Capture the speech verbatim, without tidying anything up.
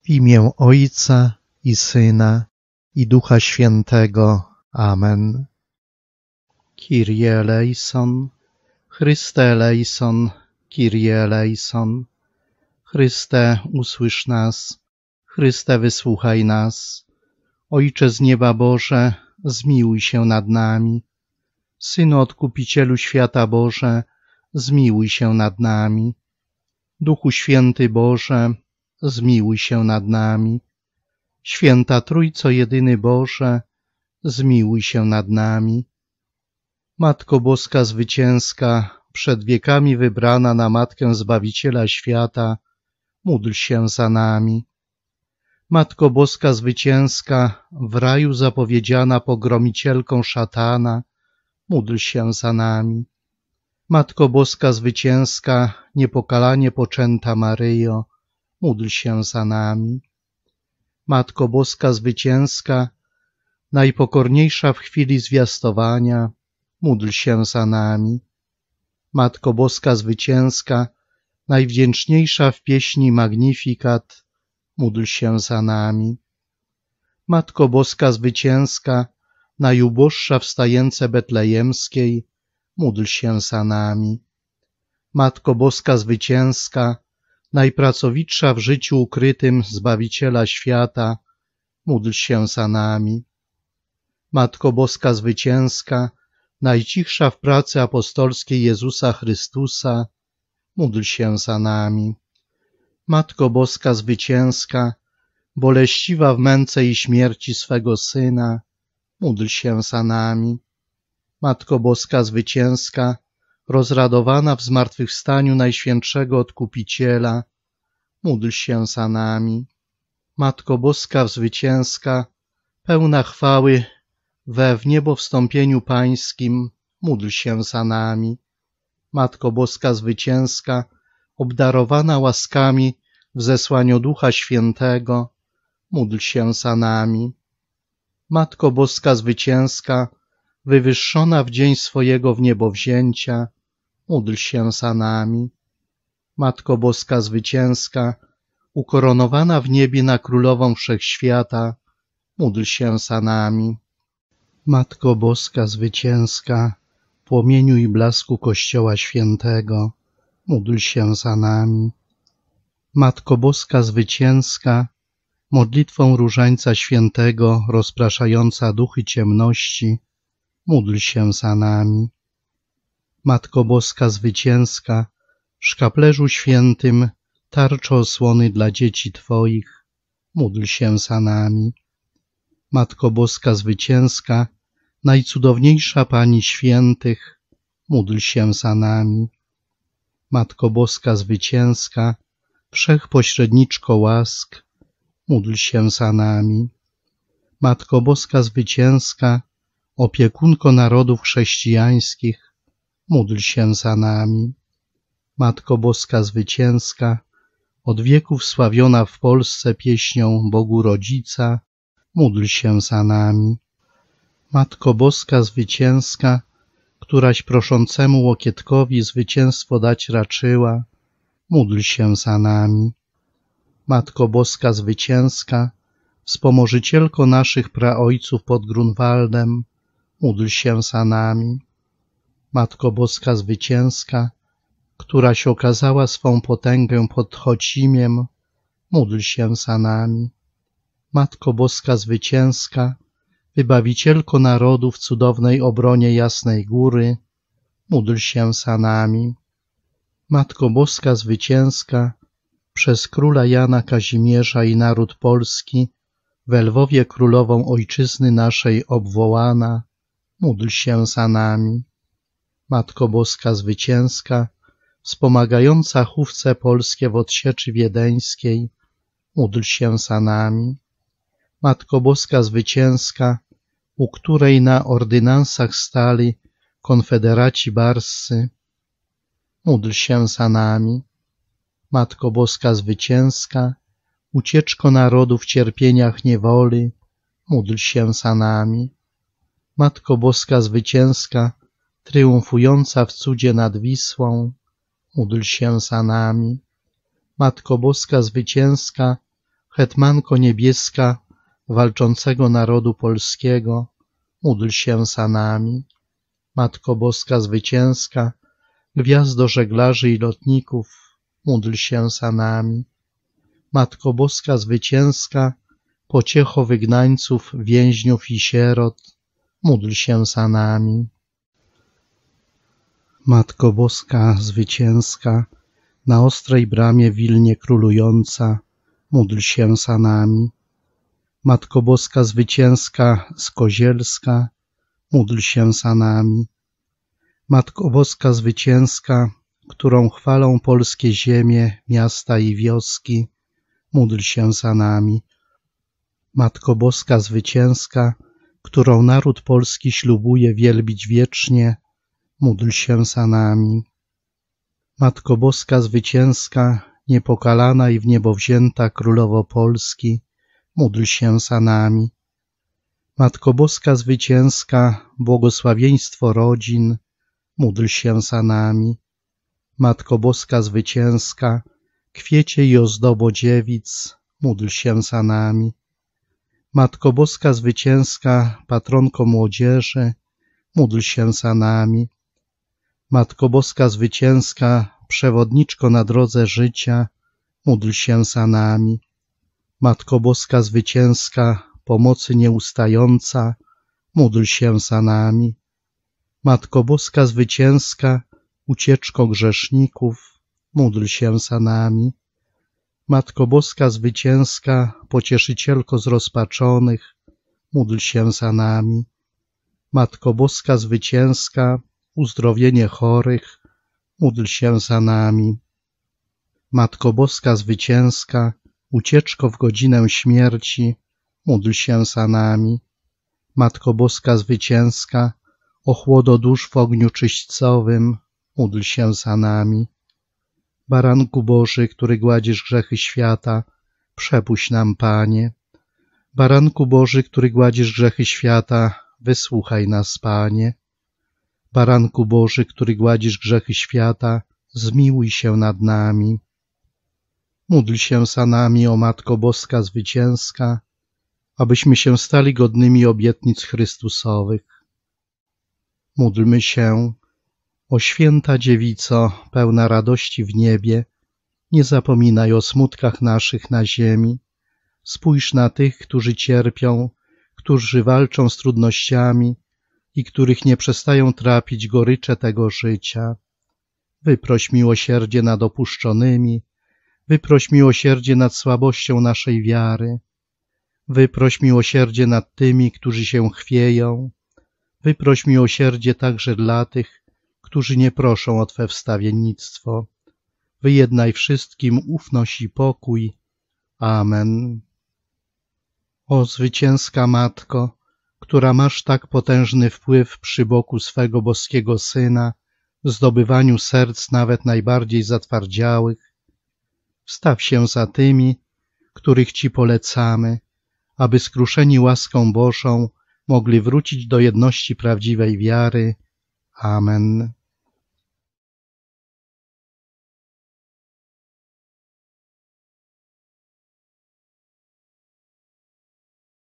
W imię Ojca i Syna, i Ducha Świętego. Amen. Kyrie eleison, Chryste eleison, Kyrie eleison. Chryste, usłysz nas, Chryste, wysłuchaj nas. Ojcze z nieba Boże, zmiłuj się nad nami. Synu Odkupicielu świata Boże, zmiłuj się nad nami. Duchu Święty Boże, zmiłuj się nad nami. Święta Trójco jedyny Boże, zmiłuj się nad nami. Matko Boska Zwycięska, przed wiekami wybrana na Matkę Zbawiciela świata, módl się za nami. Matko Boska Zwycięska, w raju zapowiedziana pogromicielką szatana, módl się za nami. Matko Boska Zwycięska, niepokalanie poczęta Maryjo, módl się za nami. Matko Boska Zwycięska, najpokorniejsza w chwili zwiastowania, módl się za nami. Matko Boska Zwycięska, najwdzięczniejsza w pieśni Magnificat, módl się za nami. Matko Boska Zwycięska, najuboższa w stajence betlejemskiej, módl się za nami. Matko Boska Zwycięska, najpracowitsza w życiu ukrytym Zbawiciela świata, módl się za nami. Matko Boska Zwycięska, najcichsza w pracy apostolskiej Jezusa Chrystusa, módl się za nami. Matko Boska Zwycięska, boleściwa w męce i śmierci swego Syna, módl się za nami. Matko Boska Zwycięska, rozradowana w zmartwychwstaniu Najświętszego Odkupiciela, módl się za nami. Matko Boska Zwycięska, pełna chwały we w niebo wstąpieniu Pańskim, módl się za nami. Matko Boska Zwycięska, obdarowana łaskami w zesłaniu Ducha Świętego, módl się za nami. Matko Boska Zwycięska, wywyższona w dzień swojego wniebowzięcia, módl się za nami. Matko Boska Zwycięska, ukoronowana w niebie na Królową Wszechświata, módl się za nami. Matko Boska Zwycięska, płomieniu i blasku Kościoła Świętego, módl się za nami. Matko Boska Zwycięska, modlitwą Różańca Świętego rozpraszająca duchy ciemności, módl się za nami. Matko Boska Zwycięska, szkaplerzu świętym, tarczo osłony dla dzieci Twoich, módl się za nami. Matko Boska Zwycięska, najcudowniejsza Pani świętych, módl się za nami. Matko Boska Zwycięska, wszechpośredniczko łask, módl się za nami. Matko Boska Zwycięska, opiekunko narodów chrześcijańskich, módl się za nami. Matko Boska Zwycięska, od wieków sławiona w Polsce pieśnią Bogu Rodzica, módl się za nami. Matko Boska Zwycięska, któraś proszącemu Łokietkowi zwycięstwo dać raczyła, módl się za nami. Matko Boska Zwycięska, wspomożycielko naszych praojców pod Grunwaldem, módl się za nami. Matko Boska Zwycięska, któraś okazała swą potęgę pod Chocimiem, módl się za nami. Matko Boska Zwycięska, wybawicielko narodów w cudownej obronie Jasnej Góry, módl się za nami. Matko Boska Zwycięska, przez króla Jana Kazimierza i naród polski, w Lwowie królową ojczyzny naszej obwołana, módl się za nami. Matko Boska Zwycięska, wspomagająca chówce polskie w odsieczy wiedeńskiej, módl się za nami. Matko Boska Zwycięska, u której na ordynansach stali konfederaci barscy, módl się za nami. Matko Boska Zwycięska, ucieczko narodu w cierpieniach niewoli, módl się za nami. Matko Boska Zwycięska, triumfująca w cudzie nad Wisłą, módl się za nami. Matko Boska Zwycięska, hetmanko niebieska walczącego narodu polskiego, módl się za nami. Matko Boska zwycięska, gwiazdo żeglarzy i lotników, módl się za nami. Matko Boska zwycięska, pociecho wygnańców, więźniów i sierot, módl się za nami. Matko Boska zwycięska, na ostrej bramie w Wilnie królująca, módl się za nami. Matko Boska zwycięska, skozielska, módl się za nami. Matko Boska zwycięska, którą chwalą polskie ziemie, miasta i wioski, módl się za nami. Matko Boska zwycięska, którą naród polski ślubuje wielbić wiecznie, módl się za nami. Matko Boska zwycięska, niepokalana i w niebo wzięta Królowo Polski, módl się za nami. Matko Boska zwycięska, błogosławieństwo rodzin, módl się za nami. Matko Boska zwycięska, kwiecie i ozdobo dziewic, módl się za nami. Matko Boska zwycięska, patronko młodzieży, módl się za nami. Matko Boska zwycięska, przewodniczko na drodze życia, módl się za nami. Matko Boska zwycięska, pomocy nieustająca, módl się za nami. Matko Boska zwycięska, ucieczko grzeszników, módl się za nami. Matko Boska zwycięska, pocieszycielko zrozpaczonych, módl się za nami. Matko Boska zwycięska, uzdrowienie chorych, módl się za nami. Matko Boska zwycięska, ucieczko w godzinę śmierci, módl się za nami. Matko Boska zwycięska, ochłodo dusz w ogniu czyśćcowym, módl się za nami. Baranku Boży, który gładzisz grzechy świata, przepuść nam, Panie. Baranku Boży, który gładzisz grzechy świata, wysłuchaj nas, Panie. Baranku Boży, który gładzisz grzechy świata, zmiłuj się nad nami. Módl się za nami, o Matko Boska zwycięska, abyśmy się stali godnymi obietnic Chrystusowych. Módlmy się, o święta Dziewico, pełna radości w niebie, nie zapominaj o smutkach naszych na ziemi. Spójrz na tych, którzy cierpią, którzy walczą z trudnościami i których nie przestają trapić gorycze tego życia. Wyproś miłosierdzie nad opuszczonymi, wyproś miłosierdzie nad słabością naszej wiary, wyproś miłosierdzie nad tymi, którzy się chwieją, wyproś miłosierdzie także dla tych, którzy nie proszą o Twe wstawiennictwo. Wyjednaj wszystkim ufność i pokój. Amen. O zwycięska Matko, która masz tak potężny wpływ przy boku swego boskiego Syna w zdobywaniu serc nawet najbardziej zatwardziałych, wstaw się za tymi, których Ci polecamy, aby skruszeni łaską Bożą mogli wrócić do jedności prawdziwej wiary. Amen.